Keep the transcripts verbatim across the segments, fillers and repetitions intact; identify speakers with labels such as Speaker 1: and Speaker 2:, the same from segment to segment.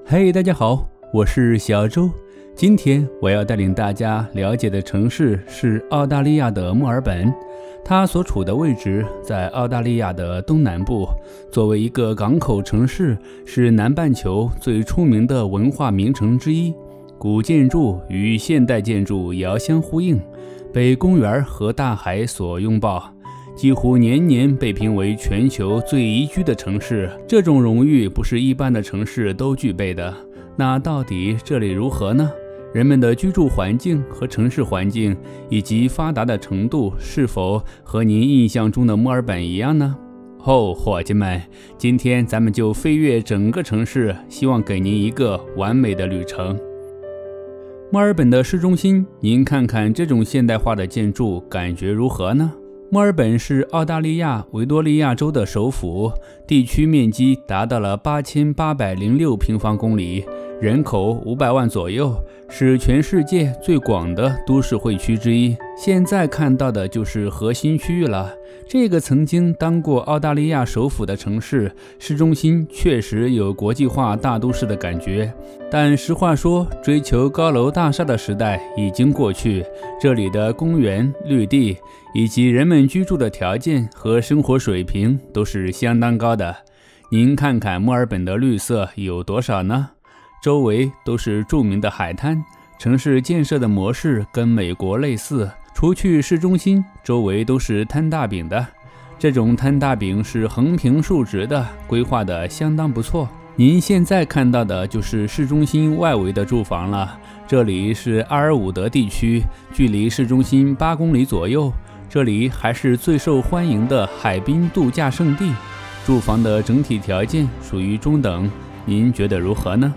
Speaker 1: 嘿，大家好，我是小周。今天我要带领大家了解的城市是澳大利亚的墨尔本，它所处的位置在澳大利亚的东南部。作为一个港口城市，是南半球最出名的文化名城之一。古建筑与现代建筑遥相呼应，被公园和大海所拥抱，几乎年年被评为全球最宜居的城市。这种荣誉不是一般的城市都具备的。那到底这里如何呢？人们的居住环境和城市环境以及发达的程度是否和您印象中的墨尔本一样呢？哦，伙计们，今天咱们就飞越整个城市，希望给您一个完美的旅程。墨尔本的市中心，您看看这种现代化的建筑，感觉如何呢？墨尔本是澳大利亚维多利亚州的首府，地区面积达到了八千八百零六平方公里，人口五百万左右，是全世界最广的都市会区之一。现在看到的就是核心区域了。这个曾经当过澳大利亚首府的城市，市中心确实有国际化大都市的感觉。但实话说，追求高楼大厦的时代已经过去，这里的公园、绿地以及人们居住的条件和生活水平都是相当高的。您看看墨尔本的绿色有多少呢？周围都是著名的海滩，城市建设的模式跟美国类似，除去市中心，周围都是摊大饼的。这种摊大饼是横平竖直的，规划的相当不错。您现在看到的就是市中心外围的住房了，这里是阿尔伍德地区，距离市中心八公里左右，这里还是最受欢迎的海滨度假胜地。住房的整体条件属于中等，您觉得如何呢？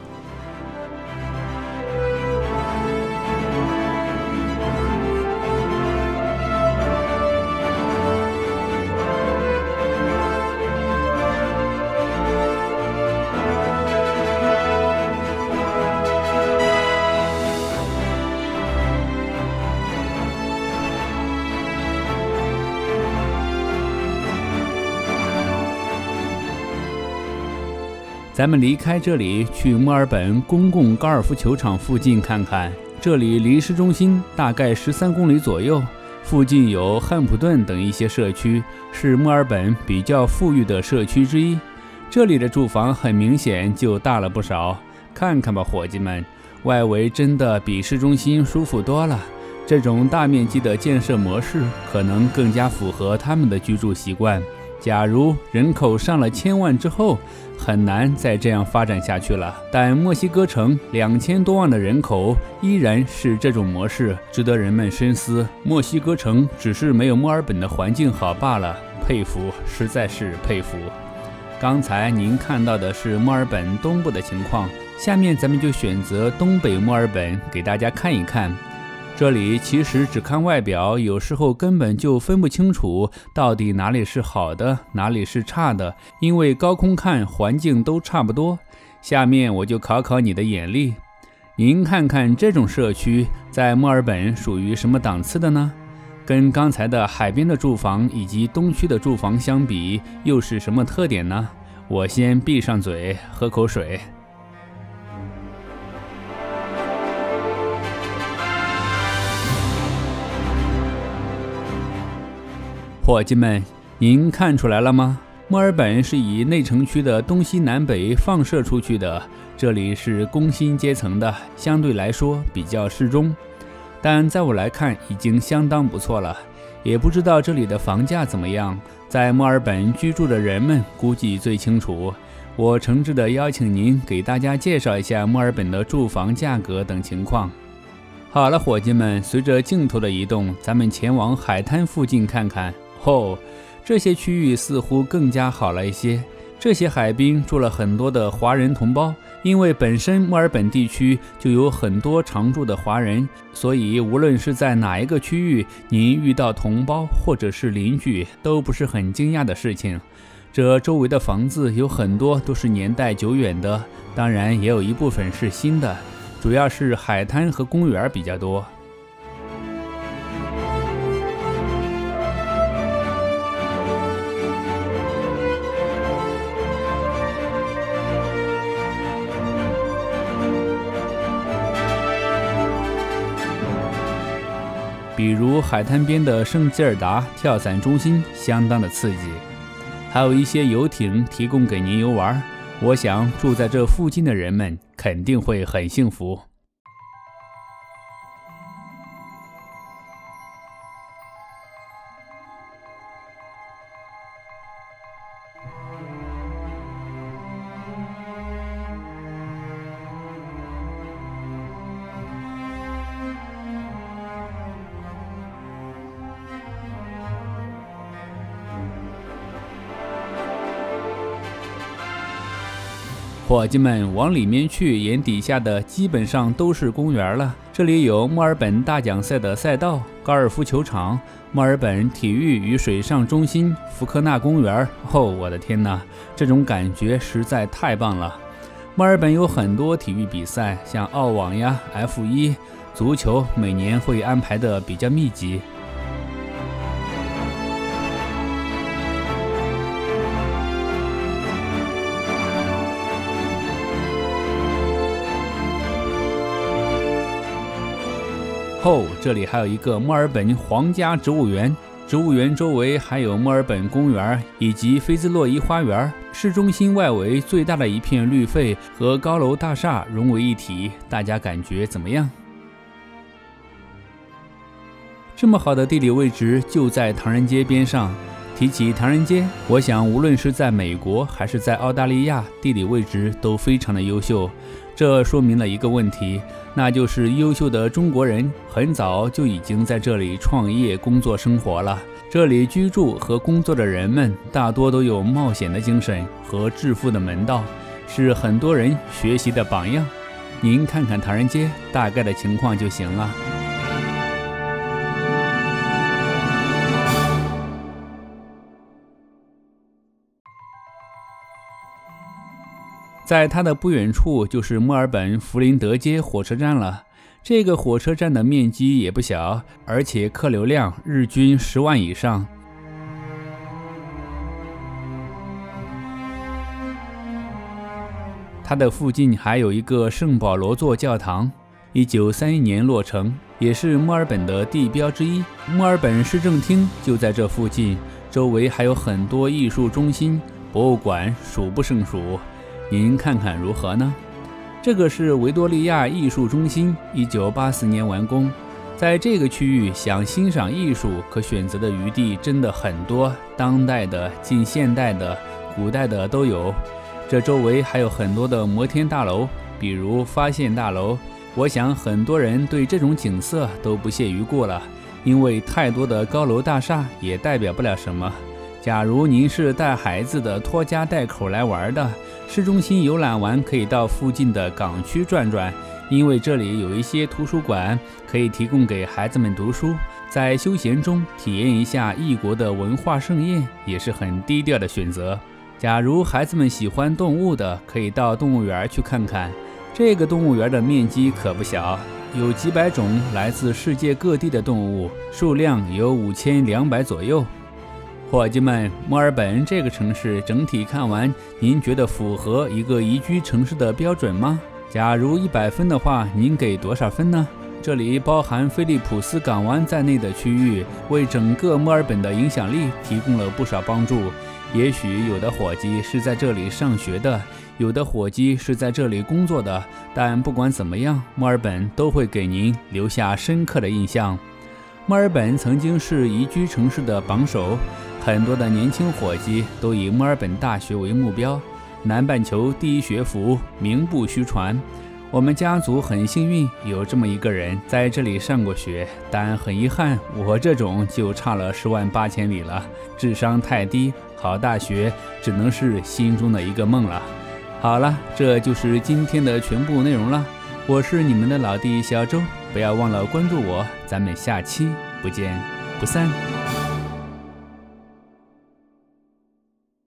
Speaker 1: 咱们离开这里，去墨尔本公共高尔夫球场附近看看。这里离市中心大概十三公里左右，附近有汉普顿等一些社区，是墨尔本比较富裕的社区之一。这里的住房很明显就大了不少，看看吧，伙计们，外围真的比市中心舒服多了。这种大面积的建设模式可能更加符合他们的居住习惯。假如人口上了千万之后，很难再这样发展下去了。但墨西哥城两千多万的人口依然是这种模式，值得人们深思。墨西哥城只是没有墨尔本的环境好罢了，佩服，实在是佩服。刚才您看到的是墨尔本东部的情况，下面咱们就选择东北墨尔本给大家看一看。这里其实只看外表，有时候根本就分不清楚到底哪里是好的，哪里是差的，因为高空看环境都差不多。下面我就考考你的眼力，您看看这种社区在墨尔本属于什么档次的呢？跟刚才的海边的住房以及东区的住房相比，又是什么特点呢？我先闭上嘴，喝口水。伙计们，您看出来了吗？墨尔本是以内城区的东西南北放射出去的，这里是工薪阶层的，相对来说比较适中。但在我来看，已经相当不错了。也不知道这里的房价怎么样，在墨尔本居住的人们估计最清楚。我诚挚地邀请您给大家介绍一下墨尔本的住房价格等情况。好了，伙计们，随着镜头的移动，咱们前往海滩附近看看。哦，这些区域似乎更加好了一些。这些海滨住了很多的华人同胞，因为本身墨尔本地区就有很多常住的华人，所以无论是在哪一个区域，您遇到同胞或者是邻居，都不是很惊讶的事情。这周围的房子有很多都是年代久远的，当然也有一部分是新的，主要是海滩和公园比较多。 比如海滩边的圣吉尔达跳伞中心相当的刺激，还有一些游艇提供给您游玩。我想住在这附近的人们肯定会很幸福。伙计们，往里面去，眼底下的基本上都是公园了。这里有墨尔本大奖赛的赛道、高尔夫球场、墨尔本体育与水上中心、福克纳公园。哦，我的天哪，这种感觉实在太棒了！墨尔本有很多体育比赛，像澳网呀、F 一、足球，每年会安排的比较密集。后，这里还有一个墨尔本皇家植物园，植物园周围还有墨尔本公园以及菲兹洛伊花园。市中心外围最大的一片绿肺和高楼大厦融为一体，大家感觉怎么样？这么好的地理位置就在唐人街边上。提起唐人街，我想无论是在美国还是在澳大利亚，地理位置都非常的优秀。这说明了一个问题，那就是优秀的中国人很早就已经在这里创业、工作、生活了。这里居住和工作的人们大多都有冒险的精神和致富的门道，是很多人学习的榜样。您看看唐人街大概的情况就行了。在它的不远处就是墨尔本弗林德街火车站了。这个火车站的面积也不小，而且客流量日均十万以上。它的附近还有一个圣保罗座教堂，一九三一年落成，也是墨尔本的地标之一。墨尔本市政厅就在这附近，周围还有很多艺术中心、博物馆，数不胜数。您看看如何呢？这个是维多利亚艺术中心，一九八四年完工。在这个区域，想欣赏艺术可选择的余地真的很多，当代的、近现代的、古代的都有。这周围还有很多的摩天大楼，比如发现大楼。我想很多人对这种景色都不屑一顾了，因为太多的高楼大厦也代表不了什么。假如您是带孩子的拖家带口来玩的，市中心游览完可以到附近的港区转转，因为这里有一些图书馆可以提供给孩子们读书，在休闲中体验一下异国的文化盛宴，也是很低调的选择。假如孩子们喜欢动物的，可以到动物园去看看。这个动物园的面积可不小，有几百种来自世界各地的动物，数量有五千两百左右。伙计们，墨尔本这个城市整体看完，您觉得符合一个宜居城市的标准吗？假如一百分的话，您给多少分呢？这里包含菲利普斯港湾在内的区域，为整个墨尔本的影响力提供了不少帮助。也许有的伙计是在这里上学的，有的伙计是在这里工作的，但不管怎么样，墨尔本都会给您留下深刻的印象。墨尔本曾经是宜居城市的榜首，很多的年轻伙计都以墨尔本大学为目标，南半球第一学府，名不虚传。我们家族很幸运有这么一个人在这里上过学，但很遗憾，我这种就差了十万八千里了，智商太低，好大学只能是心中的一个梦了。好了，这就是今天的全部内容了。我是你们的老弟小周，不要忘了关注我，咱们下期不见不散。